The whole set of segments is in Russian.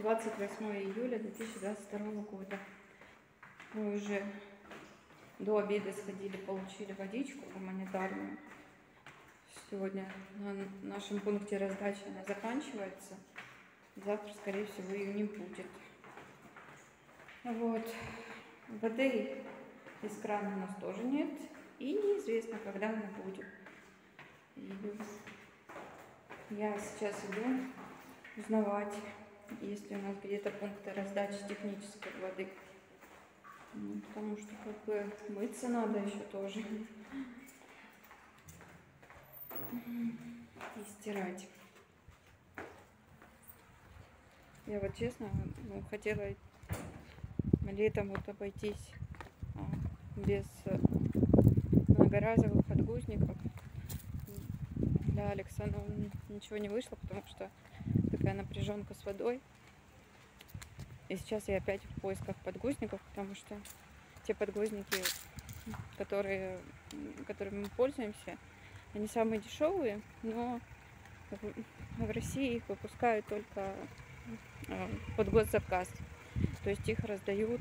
28 июля 2022 года. Мы уже до обеда сходили, получили водичку гуманитарную. Сегодня на нашем пункте раздачи она заканчивается. Завтра, скорее всего, ее не будет. Вот. Воды из крана у нас тоже нет. И неизвестно, когда она будет. И я сейчас иду узнавать, есть ли у нас где-то пункты раздачи технической воды. Потому что как бы мыться надо еще тоже. И стирать. Я вот честно хотела летом вот обойтись без многоразовых подгузников. Для Алекса ничего не вышло, потому что такая напряженка с водой. И сейчас я опять в поисках подгузников, потому что те подгузники, которыми мы пользуемся, они самые дешевые, но в России их выпускают только под госзаказ. То есть их раздают,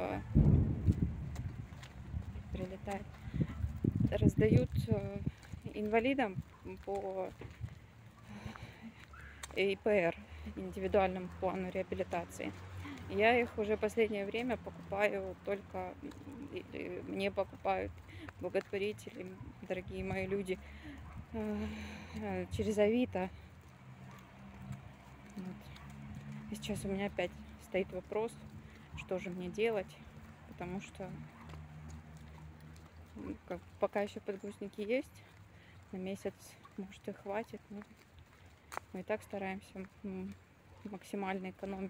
раздают инвалидам по ИПР, индивидуальному плану реабилитации. Я их уже последнее время покупаю только, мне покупают благотворители, дорогие мои люди, через Авито. Вот. И сейчас у меня опять стоит вопрос, что же мне делать, потому что пока еще подгузники есть, на месяц, может, и хватит, но мы и так стараемся максимально экономить.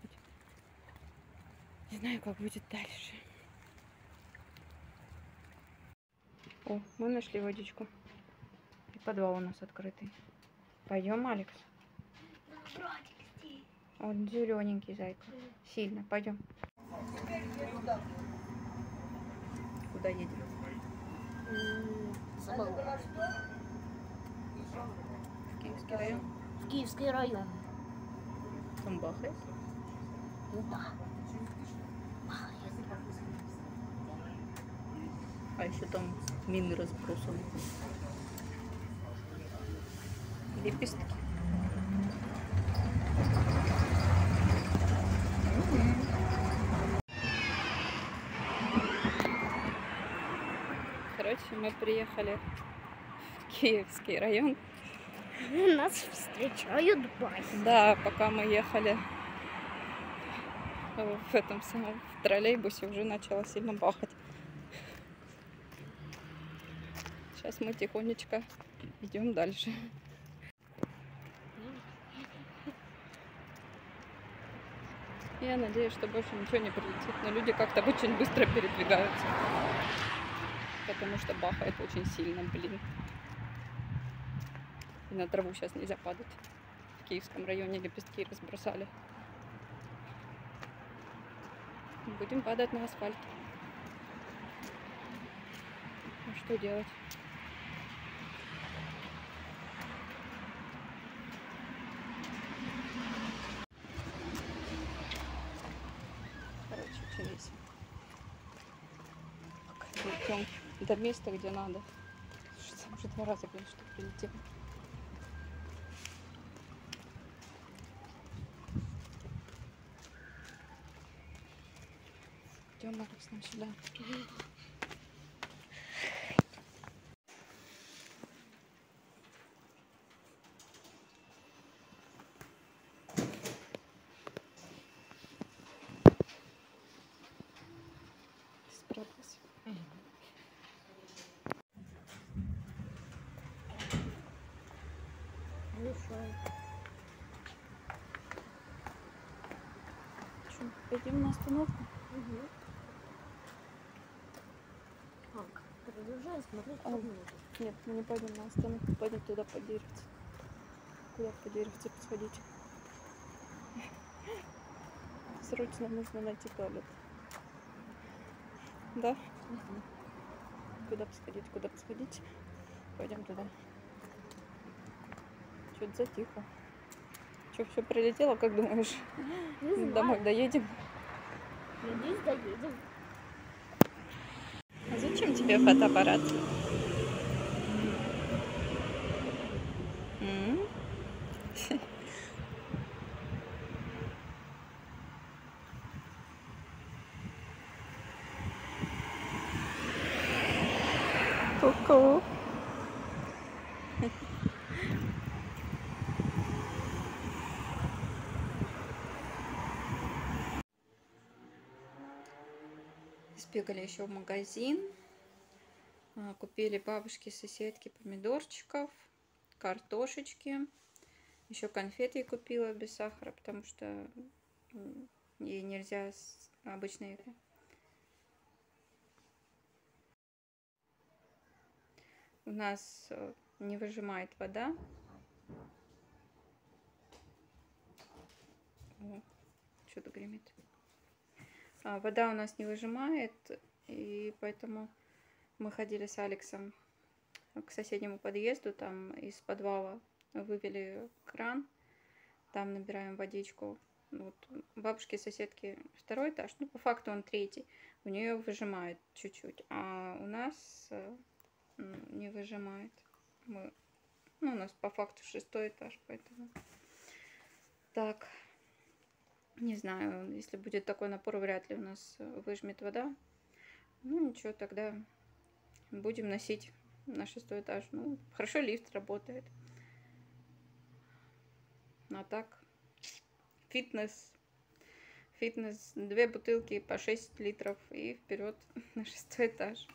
Не знаю, как будет дальше. О, мы нашли водичку. И подвал у нас открытый. Пойдем, Алекс? Он зелененький, зайка. Сильно. Пойдем. Куда едем? В Киевский район? В Киевский район. Там бахает? Да. А еще там мины разбросаны. Лепестки. Короче, мы приехали в Киевский район. Нас встречают бай. Да, пока мы ехали в этом самом в троллейбусе, уже начало сильно бахать. Сейчас мы тихонечко идем дальше. Я надеюсь, что больше ничего не прилетит, но люди как-то очень быстро передвигаются, потому что бахает очень сильно, блин. И на траву сейчас нельзя падать. В Киевском районе лепестки разбросали. Будем падать на асфальт. А что делать? Короче, очень весело. Идем до места, где надо. Уже 2 раза, блин, что прилетело. Идем, Алекс, нам сюда. Справилась. Что, пойдем на остановку? Как? Продолжаем смотреть. Нет, мы не пойдем на остановку, пойдем туда по деревце. Куда по деревце посходить? Срочно нужно найти туалет. Да? Куда посходить, куда посходить? Пойдем туда. Что-то затихло. Что, все прилетело, как думаешь? Не знаю. Домой доедем? Надеюсь, доедем. А зачем тебе фотоаппарат? М? Ку-ку. Сбегали еще в магазин. Купили бабушке соседке помидорчиков, картошечки. Еще конфет ей купила без сахара, потому что ей нельзя с обычной. У нас не выжимает вода. Что-то гремит. Вода у нас не выжимает, и поэтому мы ходили с Алексом к соседнему подъезду, там из подвала вывели кран, там набираем водичку. Вот бабушки соседки второй этаж, ну по факту он третий, у нее выжимает чуть-чуть, а у нас не выжимает. Ну, у нас по факту 6-й этаж, поэтому так, не знаю, если будет такой напор, вряд ли у нас выжмет вода. Ну ничего, тогда будем носить на 6-й этаж. Ну, хорошо, лифт работает. А так, фитнес, 2 бутылки по 6 литров и вперед на 6-й этаж.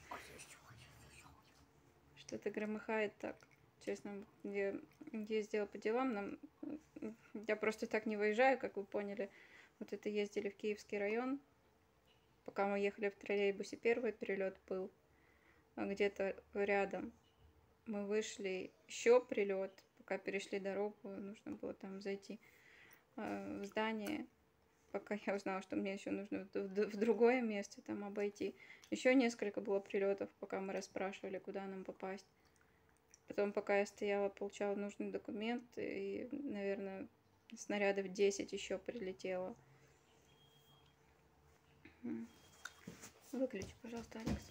Что-то громыхает так. Честно, я ездила по делам, я просто так не выезжаю, как вы поняли. Вот это ездили в Киевский район. Пока мы ехали в троллейбусе, первый перелет был. А где-то рядом мы вышли, еще прилет. Пока перешли дорогу, нужно было там зайти в здание. Пока я узнала, что мне еще нужно в другое место там обойти. Еще несколько было прилетов, пока мы расспрашивали, куда нам попасть. Потом, пока я стояла, получала нужный документ, и, наверное, снарядов 10 еще прилетело. Выключи, пожалуйста, Алекс.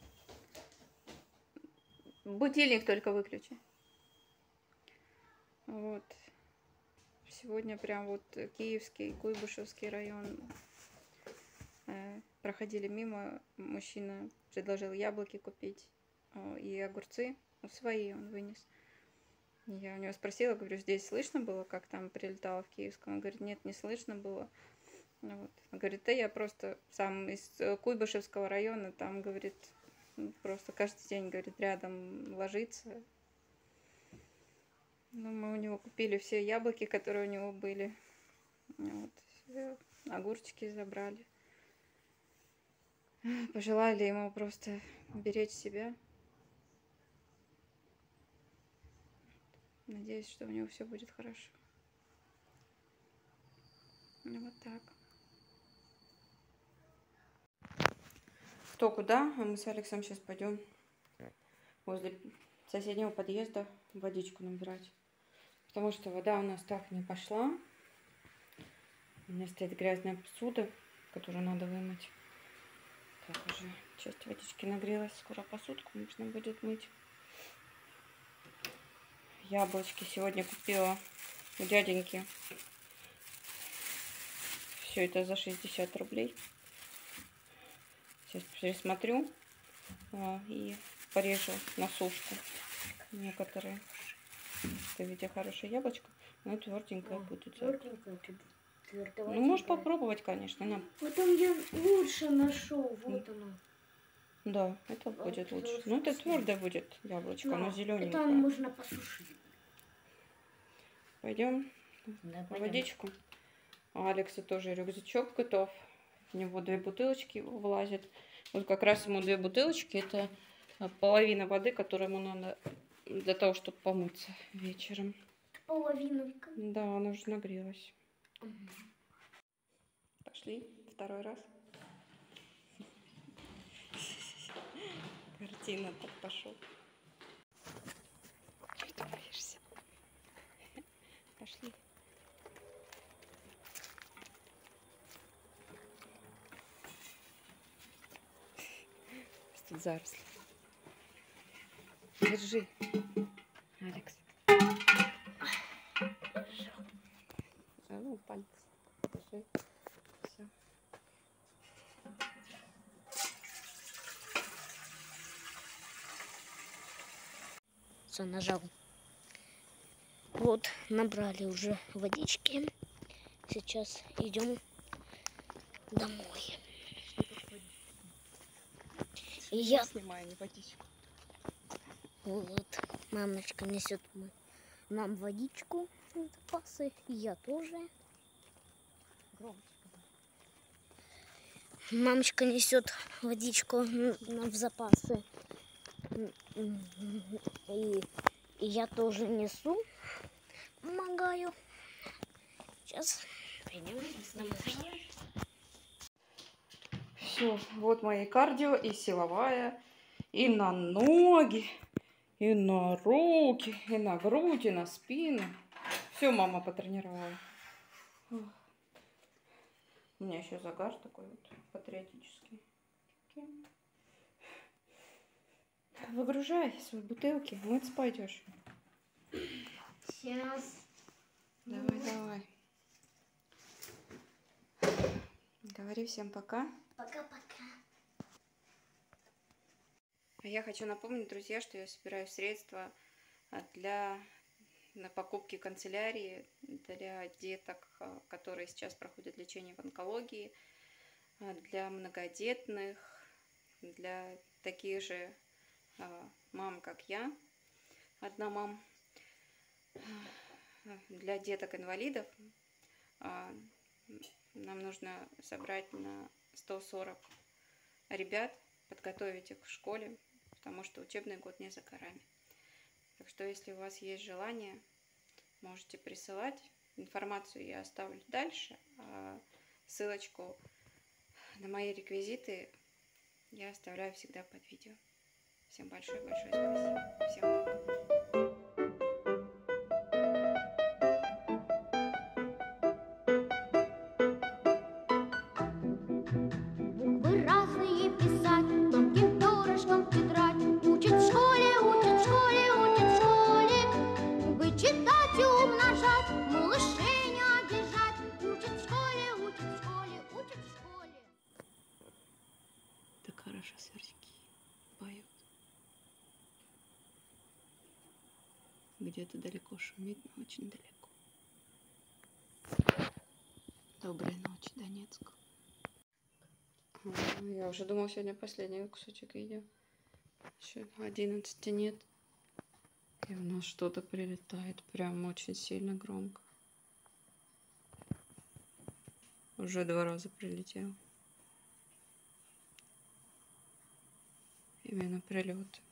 Будильник только выключи. Вот. Сегодня прям вот Киевский, Куйбышевский район. Проходили мимо, мужчина предложил яблоки купить и огурцы. Свои он вынес. Я у него спросила, говорю, здесь слышно было, как там прилетало в Киевском? Он говорит, нет, не слышно было. Вот. Он говорит, да я просто сам из Куйбышевского района, там, говорит, просто каждый день, говорит, рядом ложится. Ну, мы у него купили все яблоки, которые у него были. Вот. Огурчики забрали. Пожелали ему просто беречь себя. Надеюсь, что у него все будет хорошо. Ну, вот так. Кто куда? А мы с Алексом сейчас пойдем возле соседнего подъезда водичку набирать. Потому что вода у нас так не пошла. У меня стоит грязная посуда, которую надо вымыть. Так, уже часть водички нагрелась. Скоро посудку нужно будет мыть. Яблочки сегодня купила у дяденьки. Все это за 60 рублей. Сейчас пересмотрю и порежу на сушку некоторые. Это ведь хорошее яблочко, но тверденькое будет. Ну, можешь попробовать, конечно. Потом я лучше нашел. Вот оно. Да, это будет лучше. Ну, это твердое будет яблочко, оно зелененькое. Это можно посушить. Пойдем в водичку. А Алексу тоже рюкзачок готов. В него 2 бутылочки влазит. Вот как раз ему 2 бутылочки. Это половина воды, которую ему надо для того, чтобы помыться вечером. Половинка. Да, она уже нагрелась. Пошли 2-й раз. Картина так пошел. Что боишься? Пошли. тут заросли. Держи, Алекс. А ну, пальцы. Держи. Все. Все, нажал. Вот, набрали уже водички. Сейчас идем домой. И я снимаю, не водичку. вот, мамочка несет нам водичку в запасы. И я тоже. Громче. Мамочка несет водичку нам в запасы. И я тоже несу. Помогаю. Сейчас пойдем домой. Все, вот мои кардио и силовая, и на ноги, и на руки, и на грудь, и на спину. Все мама потренировала. У меня еще загар такой вот патриотический. Выгружай свои бутылки, мыться пойдешь. Сейчас. Давай, давай. Говори всем пока. Пока-пока. Я хочу напомнить, друзья, что я собираю средства на покупки канцелярии для деток, которые сейчас проходят лечение в онкологии, для многодетных, для таких же мам, как я, одна мама, для деток-инвалидов. Нам нужно собрать на 140 ребят, подготовить их в школе, потому что учебный год не за горами. Так что, если у вас есть желание, можете присылать. Информацию я оставлю дальше, а ссылочку на мои реквизиты я оставляю всегда под видео. Всем большое-большое спасибо. Всем пока. Буквы разные писать, тонким перышком тетрадь. Учат в школе, учат в школе, учат в школе. Буквы читать и умножать, малышей не обижать. Учат в школе, учат в школе, учат в школе. Так хорошо сверчки поют. Где-то далеко шумит, но очень далеко. Доброй ночи, Донецк. Я уже думала, сегодня последний кусочек видео. Еще 11 нет. И у нас что-то прилетает прям очень сильно громко. Уже 2 раза прилетел. Именно прилет.